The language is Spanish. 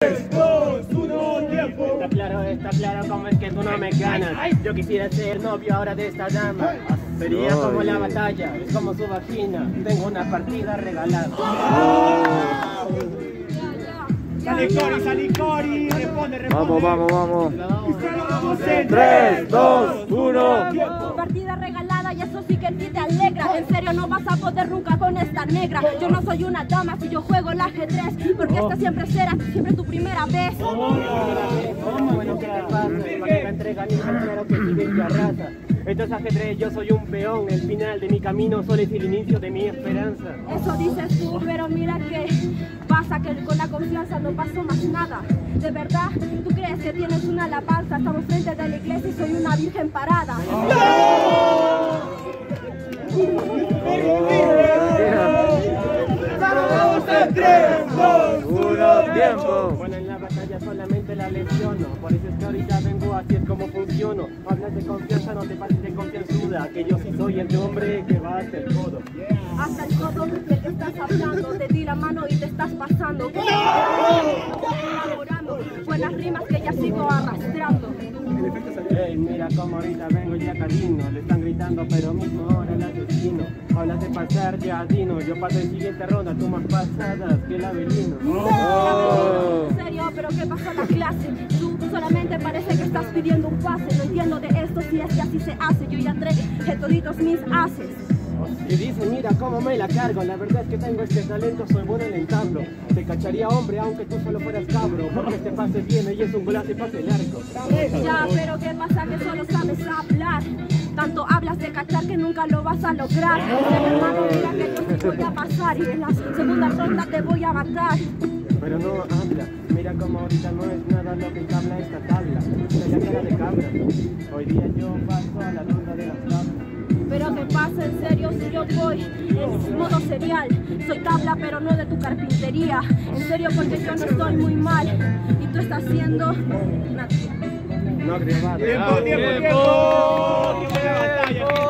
3, 2, 1, tiempo. Está claro cómo es que tú no me ganas. Yo quisiera ser novio ahora de esta dama. Sería como la batalla, es como su vagina. Tengo una partida regalada. Salicori, responde. Vamos. 3, 2, 1, Partida regalada y eso sí que a ti te alegra. En serio no vas a poder nunca con esta negra. Yo no soy una dama si yo juego el ajedrez, porque esta siempre será siempre tu primera vez. Bueno, ¿qué te pasa? Para que me entregan y claro que sí que arrasa. Entonces ajedrez, yo soy un peón. El final de mi camino solo es el inicio de mi esperanza. Eso dices tú, pero mira que pasa que con la confianza no pasó más nada. De verdad, tú crees que tienes una alabanza. Estamos frente de la iglesia y soy una virgen parada. Vamos en 3, 2, 1, tiempo. Bueno, en la batalla solamente la lesiono. Por eso es que ahorita vengo, así es como funciono. Hablas de confianza, no te pases de confianzuda. Que yo sí soy el hombre que va hasta el codo. Hasta el codo del que estás hablando. Te di la mano y te estás pasando. Elaborando buenas rimas que ya sigo arrastrando. Hey, mira cómo ahorita vengo ya camino. Le están gritando pero mismo ahora el asesino. Hablas de pasar ya Dino. Yo paso en siguiente ronda, tú más pasadas que el Avelino. En serio, pero ¿qué pasó en la clase? Tú solamente parece que estás pidiendo un pase. No entiendo de esto si es que así se hace. Yo ya traje toditos mis haces. Y dice, mira cómo me la cargo. La verdad es que tengo este talento, soy bueno en el entablo. Te cacharía hombre aunque tú solo fueras cabro. Porque este pase viene y es un golazo y pase largo. Ya, pero ¿qué pasa? Que solo sabes hablar. Tanto hablas de cachar que nunca lo vas a lograr. Hermano, mira que yo sí voy a pasar y en la segunda ronda te voy a matar. Pero no habla, mira como ahorita no es nada lo que habla esta tabla. La cara de cabra. Hoy día yo paso a la ronda de las tablas. Pero ¿qué pasa? En serio, si yo voy en modo serial. Soy tabla pero no de tu carpintería. En serio porque yo no estoy muy mal. Y tú estás haciendo nada. No, grabado. Tiempo.